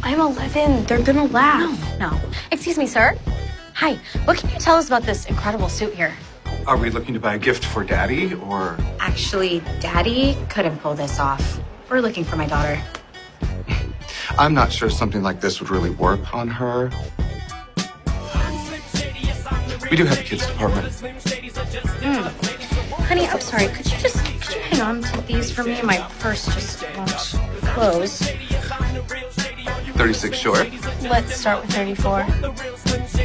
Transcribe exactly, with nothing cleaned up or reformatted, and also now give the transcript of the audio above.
I'm eleven. They're gonna laugh. No, no. Excuse me, sir. Hi. What can you tell us about this incredible suit here? Are we looking to buy a gift for Daddy, or? Actually, Daddy couldn't pull this off. We're looking for my daughter. I'm not sure something like this would really work on her. We do have a kids department. Mm. Honey, I'm sorry. Could you just could you hang on to these for me? My purse just won't close. thirty-six short. Let's start with thirty-four.